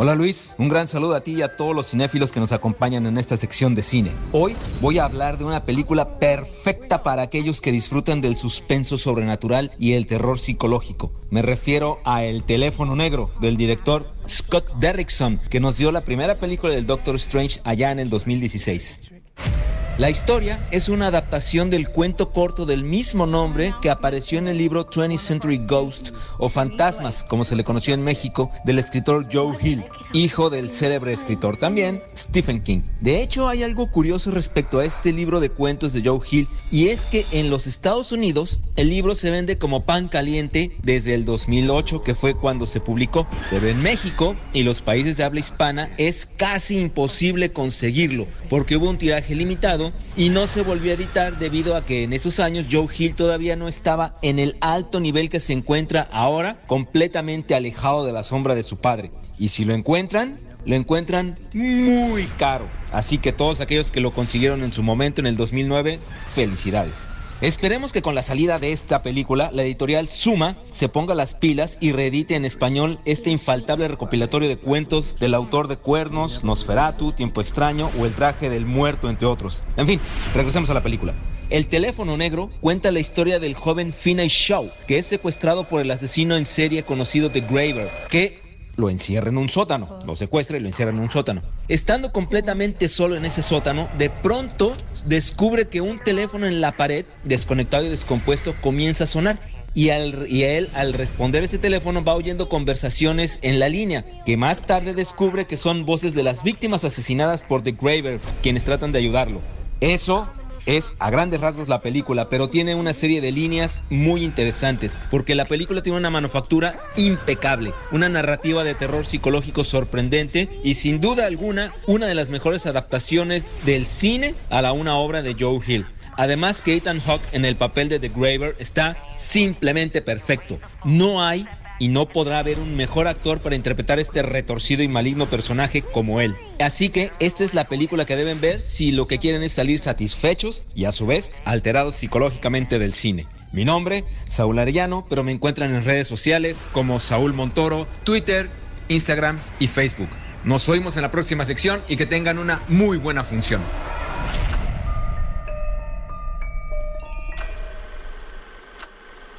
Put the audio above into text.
Hola Luis, un gran saludo a ti y a todos los cinéfilos que nos acompañan en esta sección de cine. Hoy voy a hablar de una película perfecta para aquellos que disfrutan del suspenso sobrenatural y el terror psicológico. Me refiero a El teléfono negro, del director Scott Derrickson, que nos dio la primera película del Doctor Strange allá en el 2016. La historia es una adaptación del cuento corto del mismo nombre que apareció en el libro 20th Century Ghost o Fantasmas, como se le conoció en México, del escritor Joe Hill, hijo del célebre escritor también Stephen King. De hecho, hay algo curioso respecto a este libro de cuentos de Joe Hill, y es que en los Estados Unidos el libro se vende como pan caliente desde el 2008, que fue cuando se publicó, pero en México y los países de habla hispana es casi imposible conseguirlo, porque hubo un tiraje limitado y no se volvió a editar debido a que en esos años Joe Hill todavía no estaba en el alto nivel que se encuentra ahora, completamente alejado de la sombra de su padre. Y si lo encuentran muy caro. Así que todos aquellos que lo consiguieron en su momento en el 2009, felicidades. Esperemos que con la salida de esta película, la editorial Suma se ponga las pilas y reedite en español este infaltable recopilatorio de cuentos del autor de Cuernos, Nosferatu, Tiempo Extraño o El Traje del Muerto, entre otros. En fin, regresemos a la película. El teléfono negro cuenta la historia del joven Finney Shaw, que es secuestrado por el asesino en serie conocido The Graver, que lo encierra en un sótano, lo secuestra y lo encierra en un sótano. Estando completamente solo en ese sótano, de pronto descubre que un teléfono en la pared, desconectado y descompuesto, comienza a sonar. Y él, al responder ese teléfono, va oyendo conversaciones en la línea, que más tarde descubre que son voces de las víctimas asesinadas por The Graver, quienes tratan de ayudarlo. Eso es a grandes rasgos la película, pero tiene una serie de líneas muy interesantes, porque la película tiene una manufactura impecable, una narrativa de terror psicológico sorprendente y sin duda alguna una de las mejores adaptaciones del cine a una obra de Joe Hill. Además que Ethan Hawke en el papel de The Graver está simplemente perfecto. No hay y no podrá haber un mejor actor para interpretar este retorcido y maligno personaje como él. Así que esta es la película que deben ver si lo que quieren es salir satisfechos y a su vez alterados psicológicamente del cine. Mi nombre, Saúl Arellano, pero me encuentran en redes sociales como Saúl Montoro, Twitter, Instagram y Facebook. Nos oímos en la próxima sección y que tengan una muy buena función.